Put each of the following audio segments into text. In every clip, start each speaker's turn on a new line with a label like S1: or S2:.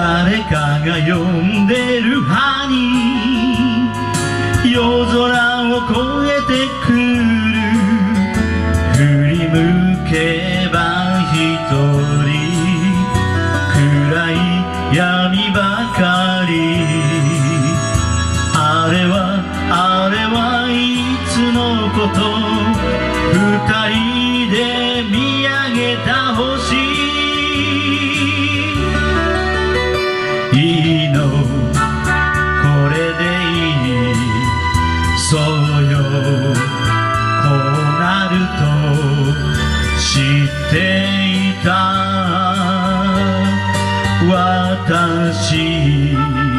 S1: 誰かが呼んでる葉に夜空を越えてくる。振り向けば一人暗い闇ばかり。あれはいつのこと。二人で見上げた星。いいのこれでいい。そうよこうなると知っていた私。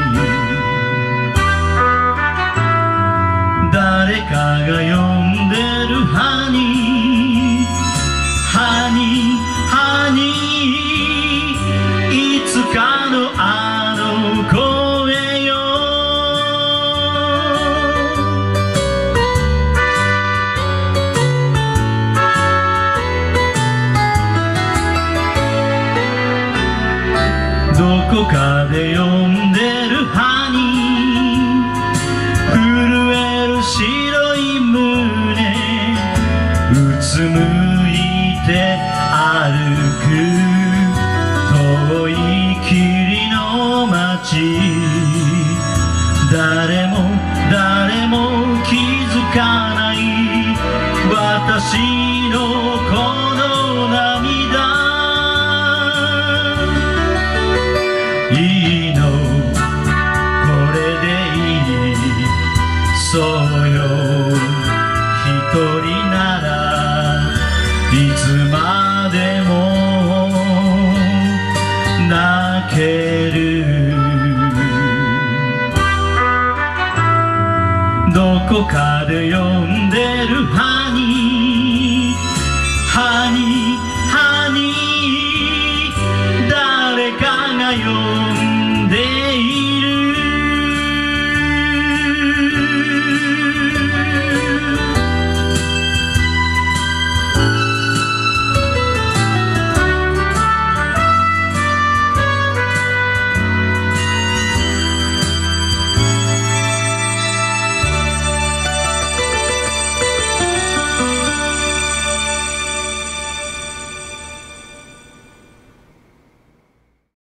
S1: 誰かが呼んでる葉に葉に葉にいつかのあの声よ。どこかで呼んでる葉に震える白い胸。うつむいて歩く遠い霧の街。誰も気づかない私のこの涙。いいのこれでいい。そうよ一人ならいつまでも泣ける。どこかで呼んでる